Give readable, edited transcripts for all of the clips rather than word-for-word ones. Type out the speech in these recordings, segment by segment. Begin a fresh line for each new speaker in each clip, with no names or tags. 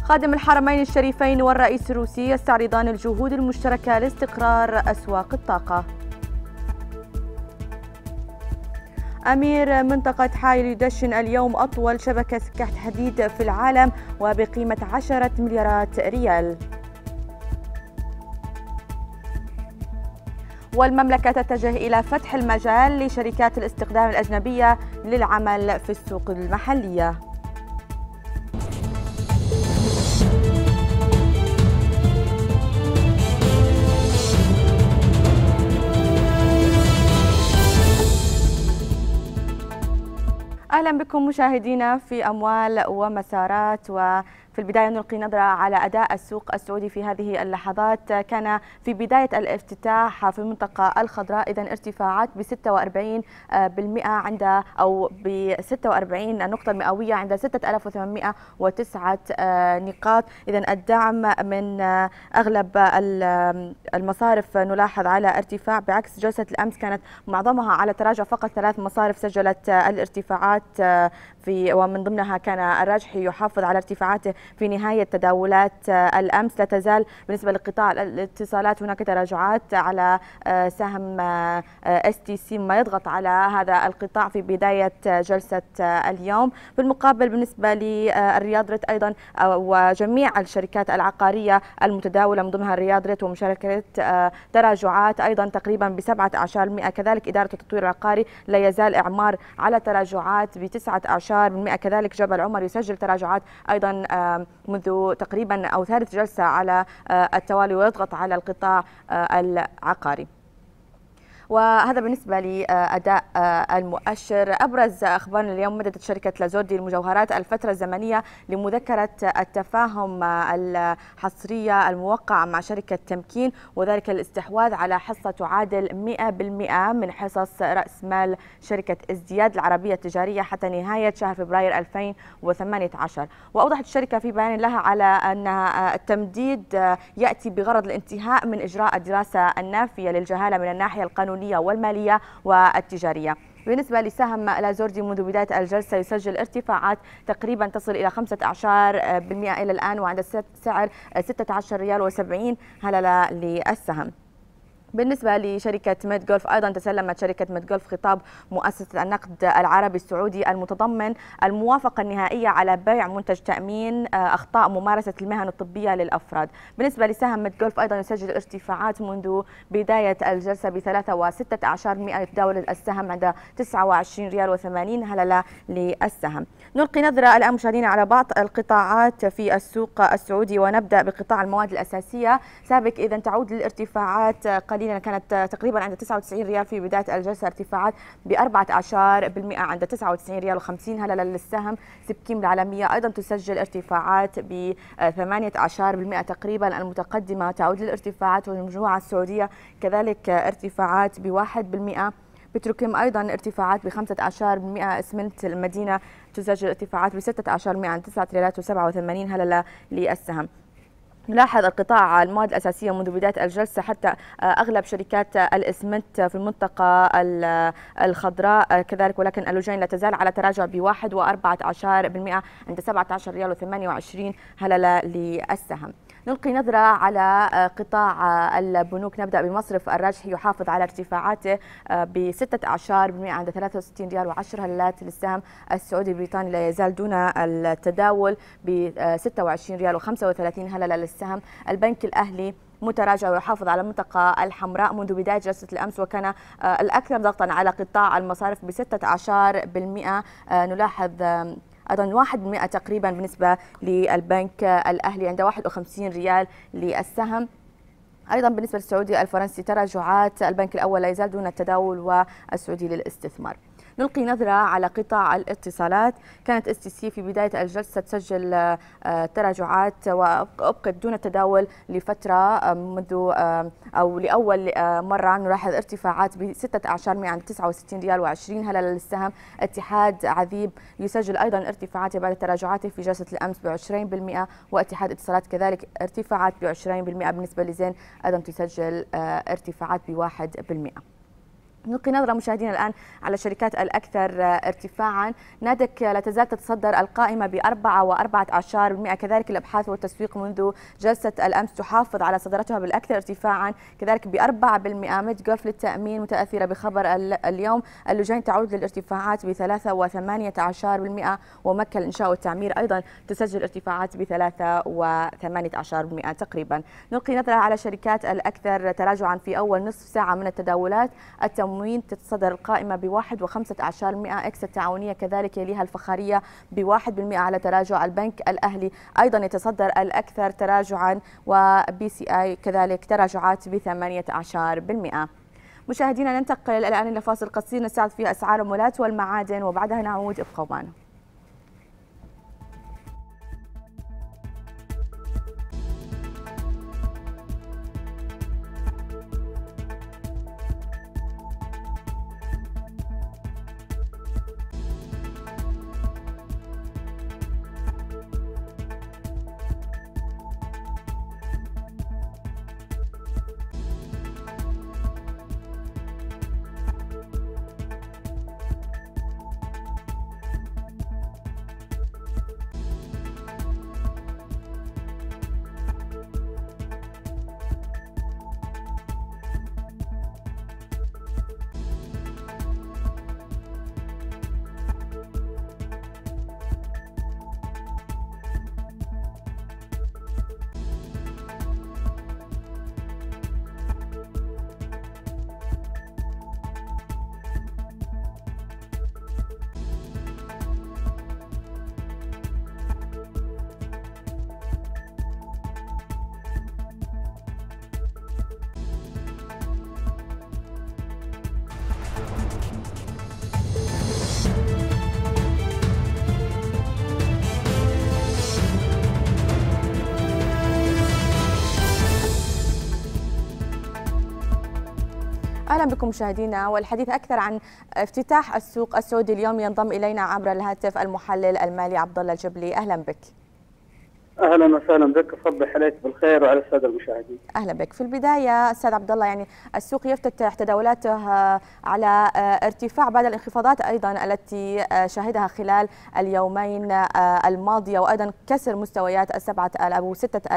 خادم الحرمين الشريفين والرئيس الروسي يستعرضان الجهود المشتركة لاستقرار أسواق الطاقة. أمير منطقة حائل يدشن اليوم أطول شبكة سكة حديد في العالم وبقيمة 10 مليارات ريال. والمملكة تتجه إلى فتح المجال لشركات الاستخدام الأجنبية للعمل في السوق المحلية. أهلا بكم مشاهدينا في أموال ومسارات. وفي البداية نلقي نظرة على أداء السوق السعودي في هذه اللحظات. كان في بداية الافتتاح في المنطقة الخضراء إذن ارتفاعات ب 46% عند أو ب 46 نقطة مئوية عند 6809 نقاط. إذن الدعم من أغلب المصارف نلاحظ على ارتفاع، بعكس جلسة الأمس كانت معظمها على تراجع. فقط 3 مصارف سجلت الارتفاعات ومن ضمنها كان الراجحي يحافظ على ارتفاعاته في نهاية تداولات الأمس. لا تزال بالنسبة لقطاع الاتصالات هناك تراجعات على سهم STC، ما يضغط على هذا القطاع في بداية جلسة اليوم. بالمقابل بالنسبة للرياض ريت أيضا وجميع الشركات العقارية المتداولة من ضمنها الرياض ريت ومشاركة تراجعات أيضا تقريبا ب17%. كذلك إدارة التطوير العقاري لا يزال إعمار على تراجعات ب19%. كذلك جبل عمر يسجل تراجعات أيضا منذ تقريبا أو ثالث جلسة على التوالي ويضغط على القطاع العقاري. وهذا بالنسبة لأداء المؤشر. أبرز أخبارنا اليوم: مددت شركة لازوردي المجوهرات الفترة الزمنية لمذكرة التفاهم الحصرية الموقعة مع شركة تمكين، وذلك الاستحواذ على حصة تعادل 100% من حصص رأس مال شركة ازدياد العربية التجارية حتى نهاية شهر فبراير 2018. وأوضحت الشركة في بيان لها على أن التمديد يأتي بغرض الانتهاء من إجراء الدراسة النافية للجهالة من الناحية القانونية والمالية والتجارية. بالنسبة لسهم لازوردي منذ بداية الجلسة يسجل ارتفاعات تقريبا تصل إلى 15% إلى الآن، وعند سعر 16 ريال و70 هللة للسهم. بالنسبة لشركة ميد جولف أيضا تسلمت شركة ميد جولف خطاب مؤسسة النقد العربي السعودي المتضمن الموافقة النهائية على بيع منتج تأمين أخطاء ممارسة المهن الطبية للأفراد. بالنسبة لسهم ميد جولف أيضا يسجل ارتفاعات منذ بداية الجلسة ب3.16%. يتداول السهم عند 29 ريال و80 هللة للسهم. نلقي نظرة الآن مشاهدينا على بعض القطاعات في السوق السعودي، ونبدأ بقطاع المواد الأساسية. سابق إذا تعود للارتفاعات قليلا، كانت تقريبا عند 99 ريال في بداية الجلسة، ارتفاعات ب14% عند 99 ريال و50 هللة للسهم. سبكيم العالمية أيضا تسجل ارتفاعات ب18% تقريبا. المتقدمة تعود للارتفاعات، والمجموعة السعودية كذلك ارتفاعات ب1%. بتروكيم أيضا ارتفاعات ب15%. اسمنت المدينة تسجل ارتفاعات ب16% عند 9 ريالات و87 هللة للسهم. نلاحظ القطاع المواد الأساسية منذ بداية الجلسة حتى أغلب شركات الإسمنت في المنطقة الخضراء كذلك، ولكن اللوجين لا تزال على تراجع ب1.14% عند 17 ريال و28 هللة للسهم. نلقي نظرة على قطاع البنوك. نبدأ بمصرف الراجحي يحافظ على ارتفاعاته ب16% عند 63 ريال و10 هللات للسهم. السعودي البريطاني لا يزال دون التداول ب26 ريال و35 هللة للسهم. البنك الأهلي متراجع ويحافظ على المنطقة الحمراء منذ بداية جلسة الأمس، وكان الأكثر ضغطا على قطاع المصارف ب16%. نلاحظ أيضا 1% تقريبا بالنسبة للبنك الأهلي عند 51 ريال للسهم. أيضا بالنسبة للسعودي الفرنسي تراجعات، البنك الأول لا يزال دون التداول والسعودي للاستثمار. نلقي نظرة على قطاع الاتصالات. كانت STC في بداية الجلسة تسجل تراجعات وأبقت دون التداول لفترة منذ أو لأول مرة. نلاحظ ارتفاعات ب16% عند 69 ريال و20 هللة للسهم. اتحاد عذيب يسجل أيضا ارتفاعات بعد تراجعاته في جلسة الأمس ب20%، واتحاد اتصالات كذلك ارتفاعات ب20%. بالنسبة لزين أيضا تسجل ارتفاعات ب1%. نلقي نظرة مشاهدينا الآن على الشركات الأكثر ارتفاعا. نادك لا تزال تتصدر القائمة ب4.14%، كذلك الأبحاث والتسويق منذ جلسة الأمس تحافظ على صدارتها بالأكثر ارتفاعا، كذلك ب4%. متجولف للتأمين متأثرة بخبر اليوم. اللجين تعود للارتفاعات ب3.18%، ومكة الإنشاء والتعمير أيضا تسجل ارتفاعات ب3.18% تقريبا. نلقي نظرة على الشركات الأكثر تراجعا في أول نصف ساعة من التداولات. التموين تتصدر القائمة ب1.15%، إكس التعاونية كذلك يليها الفخارية ب1% على تراجع. البنك الأهلي أيضا يتصدر الأكثر تراجعا، وبي سي آي كذلك تراجعات ب18%. مشاهدينا ننتقل الآن إلى فاصل قصير نستعرض فيه أسعار العملات والمعادن، وبعدها نعود. ابقوا معنا. أهلا بكم مشاهدينا، والحديث أكثر عن افتتاح السوق السعودي اليوم ينضم إلينا عبر الهاتف المحلل المالي عبد الله الجبلي. أهلا بك.
اهلا وسهلا بك، اصبح عليك بالخير وعلى الساده المشاهدين.
اهلا بك. في البدايه استاذ عبد الله، يعني السوق يفتتح تداولاته على ارتفاع بعد الانخفاضات ايضا التي شهدها خلال اليومين الماضيه، وايضا كسر مستويات 7000 او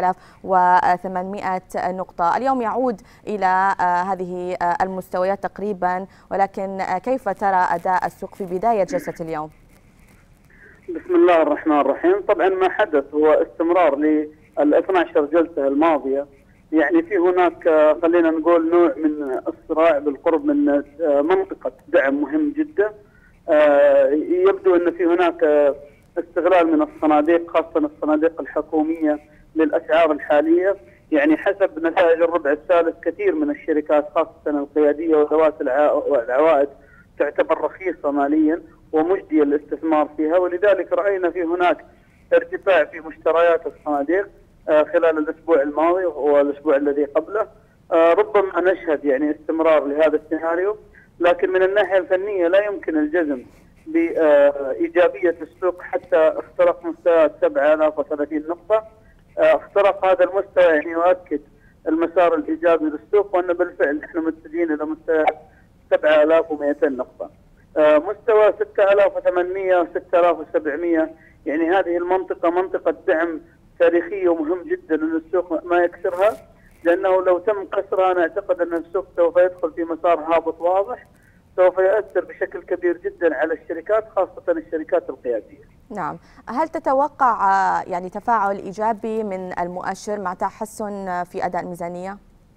6800 نقطه. اليوم يعود الى هذه المستويات تقريبا، ولكن كيف ترى اداء السوق في بدايه جلسه اليوم؟
بسم الله الرحمن الرحيم. طبعا ما حدث هو استمرار لل 12 جلسه الماضيه، يعني في هناك خلينا نقول نوع من الصراع بالقرب من منطقه دعم مهم جدا. يبدو ان في هناك استغلال من الصناديق، خاصه الصناديق الحكوميه للاسعار الحاليه. يعني حسب نتائج الربع الثالث كثير من الشركات خاصه القياديه وذوات العوائد تعتبر رخيصه ماليا ومجدي الاستثمار فيها، ولذلك رأينا في هناك ارتفاع في مشتريات الصناديق خلال الأسبوع الماضي والأسبوع الذي قبله. ربما نشهد يعني استمرار لهذا السيناريو، لكن من الناحية الفنية لا يمكن الجزم بإيجابية السوق حتى اخترق مستويات 7030 نقطة. اخترق هذا المستوى يعني يؤكد المسار الإيجابي للسوق، وأن بالفعل نحن متجهين إلى مستويات 7200 نقطة. مستوى 6800 و 6700 يعني هذه المنطقة منطقة دعم تاريخية ومهم جدا أن السوق ما يكسرها، لأنه لو تم كسرها أنا أعتقد أن السوق سوف يدخل في مسار هابط واضح، سوف يؤثر بشكل كبير جدا على الشركات خاصة الشركات القيادية.
نعم، هل تتوقع يعني تفاعل إيجابي من المؤشر مع تحسن في أداء الميزانية؟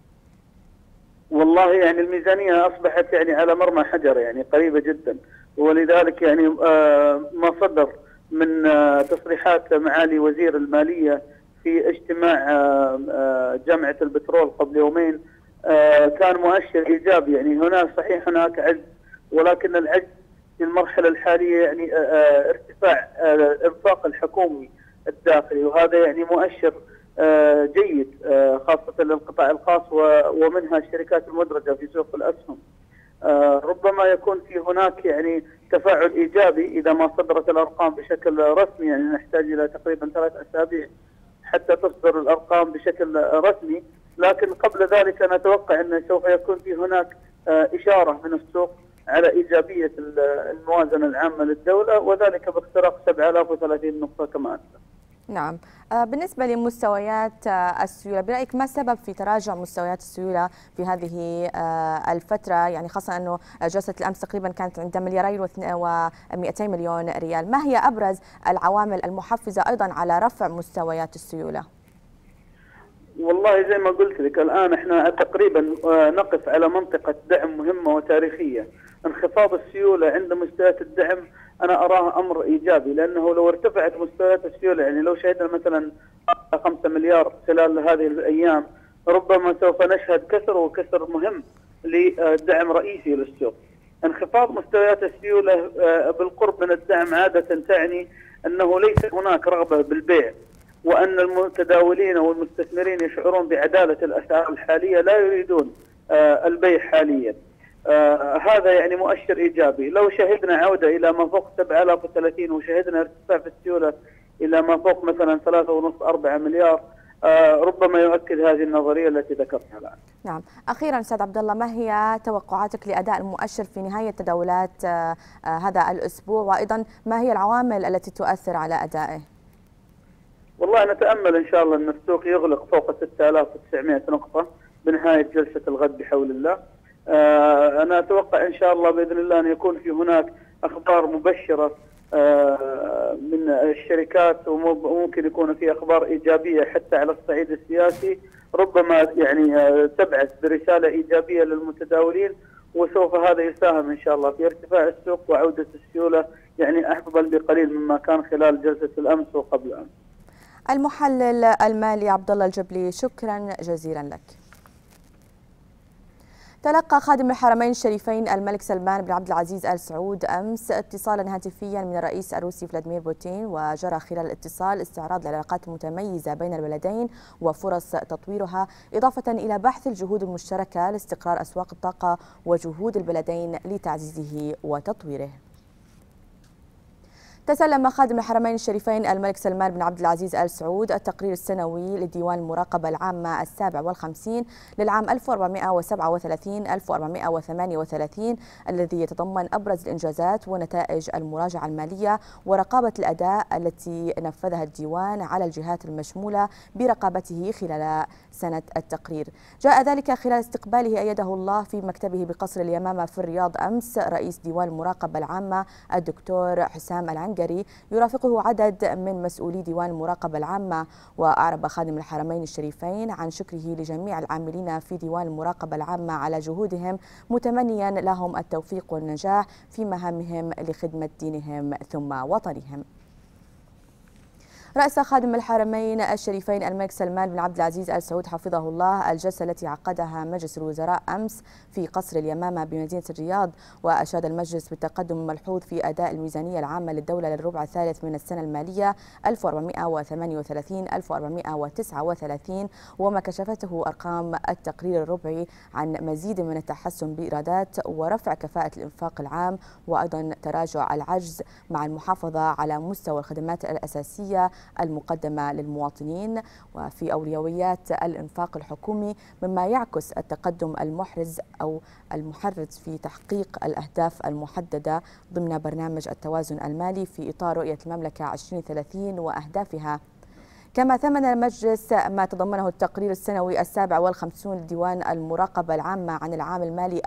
والله يعني الميزانية أصبحت يعني على مرمى حجر، يعني قريبة جدا، ولذلك يعني ما صدر من تصريحات معالي وزير المالية في اجتماع جامعة البترول قبل يومين كان مؤشر إيجابي. يعني هنا صحيح هناك عجز، ولكن العجز في المرحلة الحالية يعني ارتفاع الإنفاق الحكومي الداخلي، وهذا يعني مؤشر جيد خاصة للقطاع الخاص ومنها الشركات المدرجة في سوق الأسهم. ربما يكون في هناك يعني تفاعل إيجابي إذا ما صدرت الأرقام بشكل رسمي، يعني نحتاج إلى تقريبا 3 أسابيع حتى تصدر الأرقام بشكل رسمي، لكن قبل ذلك نتوقع أن سوف يكون في هناك إشارة من السوق على إيجابية الموازنة العامة للدولة، وذلك باختراق 7030 نقطة كما أنت.
نعم. بالنسبة لمستويات السيولة، برأيك ما سبب في تراجع مستويات السيولة في هذه الفترة؟ يعني خاصة أنه جلسة الأمس تقريبا كانت عند مليارين و200 مليون ريال. ما هي أبرز العوامل المحفزة أيضا على رفع مستويات السيولة؟
والله زي ما قلت لك، الآن احنا تقريبا نقف على منطقة دعم مهمة وتاريخية. انخفاض السيولة عند مستويات الدعم أنا أراه أمر إيجابي، لأنه لو ارتفعت مستويات السيولة، يعني لو شهدنا مثلا 5 مليار خلال هذه الأيام، ربما سوف نشهد كسر مهم لدعم رئيسي للسوق. انخفاض مستويات السيولة بالقرب من الدعم عادة تعني أنه ليس هناك رغبة بالبيع، وأن المتداولين والمستثمرين يشعرون بعدالة الأسعار الحالية، لا يريدون البيع حاليا. هذا يعني مؤشر إيجابي. لو شهدنا عودة إلى ما فوق 7030 وشهدنا ارتفاع في السيولة إلى ما فوق مثلا 3.5-4 مليار، ربما يؤكد هذه النظرية التي ذكرتها الآن.
نعم. أخيرا أستاذ عبد الله، ما هي توقعاتك لأداء المؤشر في نهاية تداولات هذا الأسبوع، وأيضا ما هي العوامل التي تؤثر على أدائه؟
والله نتأمل إن شاء الله أن السوق يغلق فوق 6900 نقطة بنهاية جلسة الغد بحول الله. أنا أتوقع إن شاء الله بإذن الله أن يكون في هناك أخبار مبشرة من الشركات، وممكن يكون في أخبار إيجابية حتى على الصعيد السياسي، ربما يعني تبعث برسالة إيجابية للمتداولين، وسوف هذا يساهم إن شاء الله في ارتفاع السوق وعودة السيولة يعني أفضل بقليل مما كان خلال جلسة الأمس وقبل أمس.
المحلل المالي عبد الله الجبلي، شكرا جزيلا لك. تلقى خادم الحرمين الشريفين الملك سلمان بن عبد العزيز آل سعود أمس اتصالا هاتفيا من الرئيس الروسي فلاديمير بوتين، وجرى خلال الاتصال استعراض العلاقات المتميزة بين البلدين وفرص تطويرها، إضافة إلى بحث الجهود المشتركة لاستقرار أسواق الطاقة وجهود البلدين لتعزيزه وتطويره. تسلم خادم الحرمين الشريفين الملك سلمان بن عبد العزيز آل سعود التقرير السنوي لديوان المراقبة العامة 57 للعام 1437-1438 الذي يتضمن أبرز الإنجازات ونتائج المراجعة المالية ورقابة الأداء التي نفذها الديوان على الجهات المشمولة برقابته خلال سنة التقرير. جاء ذلك خلال استقباله أيده الله في مكتبه بقصر اليمامة في الرياض أمس رئيس ديوان المراقبة العامة الدكتور حسام العنقري، يرافقه عدد من مسؤولي ديوان المراقبة العامة. وأعرب خادم الحرمين الشريفين عن شكره لجميع العاملين في ديوان المراقبة العامة على جهودهم، متمنيا لهم التوفيق والنجاح في مهامهم لخدمة دينهم ثم وطنهم. رأس خادم الحرمين الشريفين الملك سلمان بن عبد العزيز آل سعود حفظه الله الجلسة التي عقدها مجلس الوزراء أمس في قصر اليمامة بمدينة الرياض، وأشاد المجلس بالتقدم الملحوظ في أداء الميزانية العامة للدولة للربع الثالث من السنة المالية 1438-1439، وما كشفته أرقام التقرير الربعي عن مزيد من التحسن بإيرادات ورفع كفاءة الإنفاق العام، وأيضا تراجع العجز مع المحافظة على مستوى الخدمات الأساسية المقدمة للمواطنين وفي أولويات الإنفاق الحكومي، مما يعكس التقدم المحرز في تحقيق الأهداف المحددة ضمن برنامج التوازن المالي في إطار رؤية المملكة 2030 وأهدافها. كما ثمن المجلس ما تضمنه التقرير السنوي 57 لديوان المراقبة العامة عن العام المالي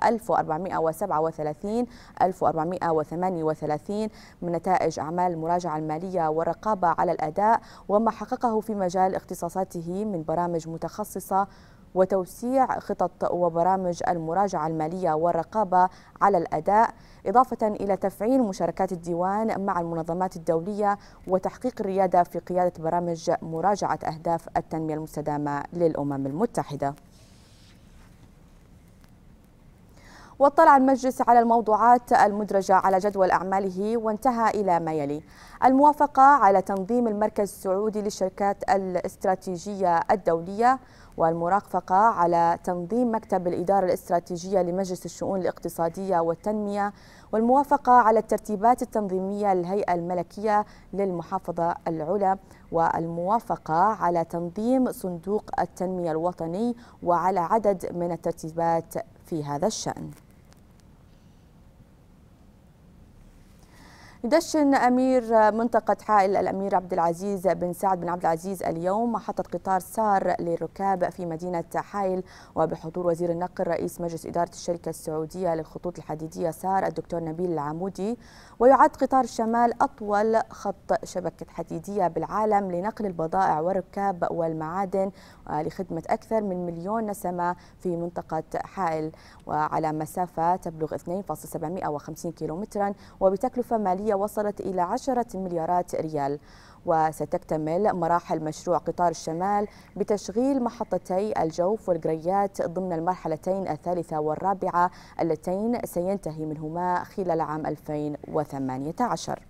1437-1438 من نتائج أعمال المراجعة المالية والرقابة على الأداء، وما حققه في مجال اختصاصاته من برامج متخصصة وتوسيع خطط وبرامج المراجعة المالية والرقابة على الأداء، إضافة إلى تفعيل مشاركات الديوان مع المنظمات الدولية وتحقيق الريادة في قيادة برامج مراجعة أهداف التنمية المستدامة للأمم المتحدة. واطلع المجلس على الموضوعات المدرجة على جدول أعماله وانتهى إلى ما يلي: الموافقة على تنظيم المركز السعودي للشركات الاستراتيجية الدولية، والمرافقة على تنظيم مكتب الإدارة الاستراتيجية لمجلس الشؤون الاقتصادية والتنمية، والموافقة على الترتيبات التنظيمية للهيئة الملكية للمحافظة العلى، والموافقة على تنظيم صندوق التنمية الوطني، وعلى عدد من الترتيبات في هذا الشأن. يدشن أمير منطقة حائل الأمير عبد العزيز بن سعد بن عبد العزيز اليوم محطة قطار سار للركاب في مدينة حائل، وبحضور وزير النقل رئيس مجلس إدارة الشركة السعودية للخطوط الحديدية سار الدكتور نبيل العمودي. ويعد قطار الشمال أطول خط شبكة حديدية بالعالم لنقل البضائع والركاب والمعادن لخدمة أكثر من 1,000,000 نسمة في منطقة حائل، وعلى مسافة تبلغ 2.750 كيلومترا وبتكلفة مالية وصلت إلى 10 مليارات ريال. وستكتمل مراحل مشروع قطار الشمال بتشغيل محطتي الجوف والقريات ضمن المرحلتين الثالثة والرابعة اللتين سينتهي منهما خلال عام 2018.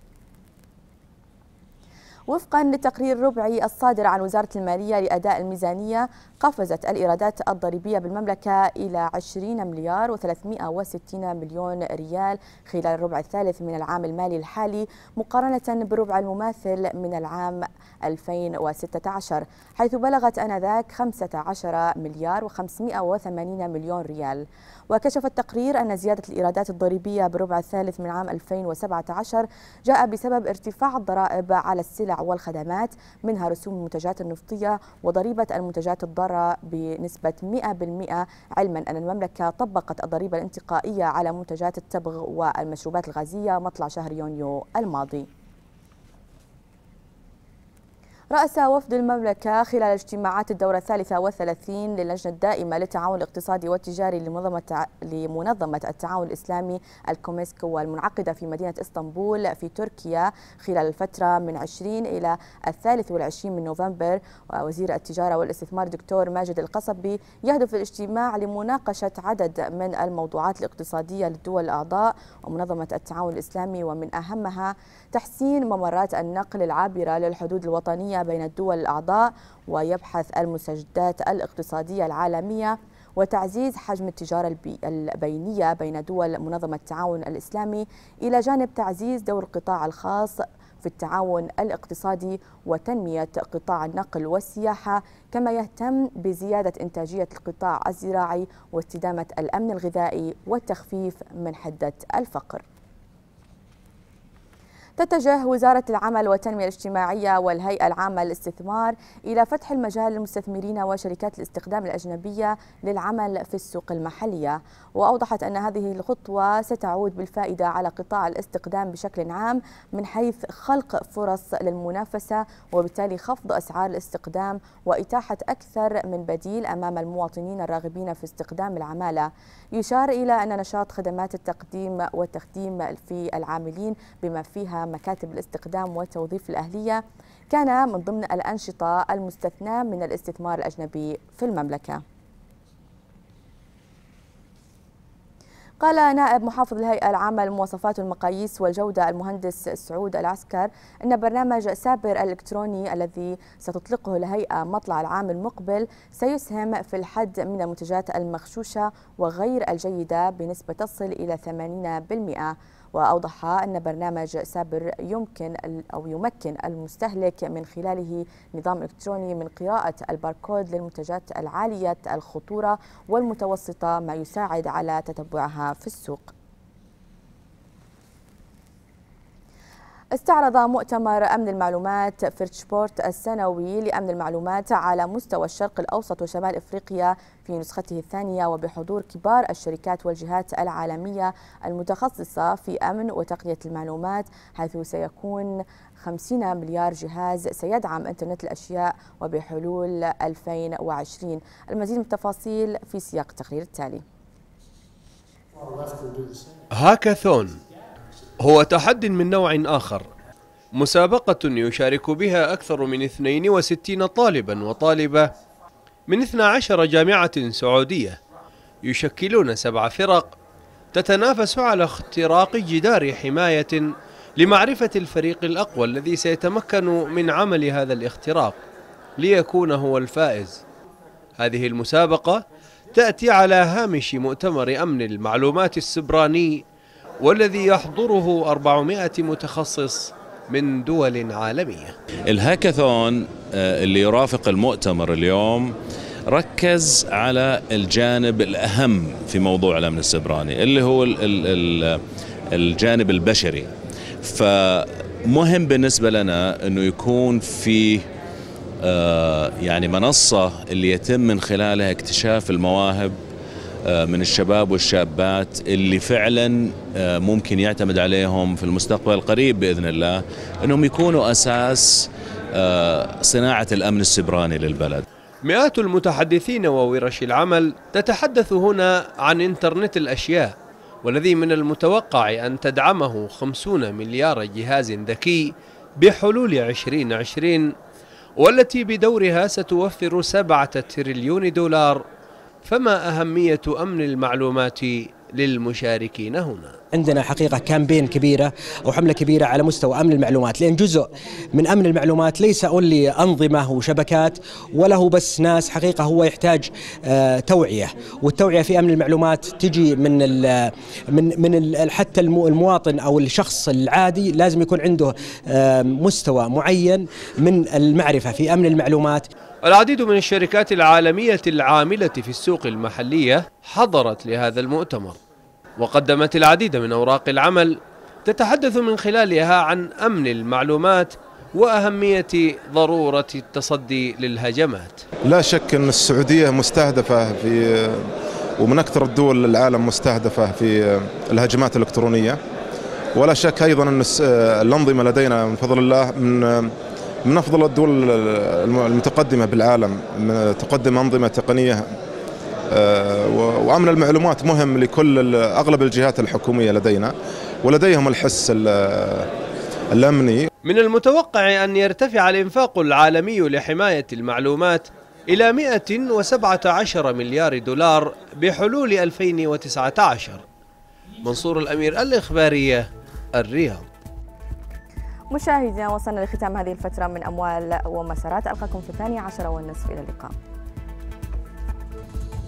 وفقا للتقرير الربعي الصادر عن وزارة المالية لأداء الميزانية، قفزت الإيرادات الضريبية بالمملكة إلى 20,360,000,000 ريال خلال الربع الثالث من العام المالي الحالي مقارنة بالربع المماثل من العام 2016، حيث بلغت آنذاك 15,580,000,000 ريال. وكشف التقرير أن زيادة الإيرادات الضريبية بالربع الثالث من عام 2017 جاء بسبب ارتفاع الضرائب على السلع والخدمات، منها رسوم المنتجات النفطية وضريبة المنتجات الضارة بنسبة 100%، علما أن المملكة طبقت الضريبة الانتقائية على منتجات التبغ والمشروبات الغازية مطلع شهر يونيو الماضي. رأس وفد المملكة خلال اجتماعات الدورة 33 للجنة الدائمة للتعاون الاقتصادي والتجاري لمنظمة التعاون الإسلامي الكوميسك والمنعقدة في مدينة اسطنبول في تركيا خلال الفترة من 20 إلى 23 من نوفمبر. ووزير التجارة والاستثمار الدكتور ماجد القصبي يهدف الاجتماع لمناقشة عدد من الموضوعات الاقتصادية للدول الأعضاء ومنظمة التعاون الإسلامي، ومن أهمها تحسين ممرات النقل العابرة للحدود الوطنية بين الدول الأعضاء، ويبحث المستجدات الاقتصادية العالمية وتعزيز حجم التجارة البينية بين دول منظمة التعاون الإسلامي، إلى جانب تعزيز دور القطاع الخاص في التعاون الاقتصادي وتنمية قطاع النقل والسياحة، كما يهتم بزيادة إنتاجية القطاع الزراعي واستدامة الأمن الغذائي والتخفيف من حدة الفقر. تتجه وزارة العمل والتنمية الاجتماعية والهيئة العامة للاستثمار إلى فتح المجال للمستثمرين وشركات الاستخدام الأجنبية للعمل في السوق المحلية. وأوضحت أن هذه الخطوة ستعود بالفائدة على قطاع الاستخدام بشكل عام من حيث خلق فرص للمنافسة وبالتالي خفض أسعار الاستخدام وإتاحة أكثر من بديل أمام المواطنين الراغبين في استخدام العمالة. يشار إلى أن نشاط خدمات التقديم والتخديم في العاملين بما فيها مكاتب الاستخدام والتوظيف الأهلية كان من ضمن الأنشطة المستثناة من الاستثمار الأجنبي في المملكة. قال نائب محافظ الهيئة العامة للمواصفات والمقاييس والجودة المهندس سعود العسكر أن برنامج سابر الإلكتروني الذي ستطلقه الهيئة مطلع العام المقبل سيسهم في الحد من المنتجات المغشوشة وغير الجيدة بنسبة تصل إلى 80%. وأوضح أن برنامج سابر يمكن المستهلك من خلاله نظام إلكتروني من قراءة الباركود للمنتجات العالية الخطورة والمتوسطة، ما يساعد على تتبعها في السوق. استعرض مؤتمر أمن المعلومات فرتشبورت السنوي لأمن المعلومات على مستوى الشرق الأوسط وشمال إفريقيا في نسخته الثانية وبحضور كبار الشركات والجهات العالمية المتخصصة في أمن وتقنية المعلومات، حيث سيكون 50 مليار جهاز سيدعم إنترنت الأشياء وبحلول 2020. المزيد من التفاصيل في سياق التقرير التالي.
هاكاثون هو تحد من نوع آخر، مسابقة يشارك بها أكثر من 62 طالبا وطالبة من 12 جامعة سعودية، يشكلون 7 فرق تتنافس على اختراق جدار حماية لمعرفة الفريق الأقوى الذي سيتمكن من عمل هذا الاختراق ليكون هو الفائز. هذه المسابقة تأتي على هامش مؤتمر أمن المعلومات السبراني، والذي يحضره 400 متخصص من دول عالمية.
الهاكاثون اللي يرافق المؤتمر اليوم ركز على الجانب الأهم في موضوع الأمن السبراني اللي هو الجانب البشري، فمهم بالنسبة لنا أنه يكون في يعني منصة اللي يتم من خلالها اكتشاف المواهب من الشباب والشابات اللي فعلا ممكن يعتمد عليهم في المستقبل القريب بإذن الله أنهم يكونوا أساس صناعة الأمن السيبراني للبلد.
مئات المتحدثين وورش العمل تتحدث هنا عن إنترنت الأشياء، والذي من المتوقع أن تدعمه 50 مليار جهاز ذكي بحلول 2020، والتي بدورها ستوفر 7 تريليون دولار. فما أهمية أمن المعلومات للمشاركين هنا؟
عندنا حقيقة كامبين كبيرة أو حملة كبيرة على مستوى أمن المعلومات، لأن جزء من أمن المعلومات ليس أولي أنظمة وشبكات ولا هو بس ناس، حقيقة هو يحتاج توعية، والتوعية في أمن المعلومات تجي من حتى المواطن أو الشخص العادي لازم يكون عنده مستوى معين من المعرفة في أمن المعلومات.
العديد من الشركات العالمية العاملة في السوق المحلية حضرت لهذا المؤتمر، وقدمت العديد من أوراق العمل تتحدث من خلالها عن أمن المعلومات وأهمية ضرورة التصدي للهجمات.
لا شك أن السعودية مستهدفة ومن أكثر الدول العالم مستهدفة في الهجمات الإلكترونية، ولا شك أيضا أن الأنظمة لدينا من فضل الله من أفضل الدول المتقدمة بالعالم، تقدم أنظمة تقنية، وأمن المعلومات مهم لكل أغلب الجهات الحكومية لدينا، ولديهم الحس الأمني.
من المتوقع أن يرتفع الإنفاق العالمي لحماية المعلومات إلى 117 مليار دولار بحلول 2019. منصور الأمير، الإخبارية، الرياض.
مشاهدينا، وصلنا لختام هذه الفترة من أموال ومسارات. ألقاكم في 12:30 إلى اللقاء.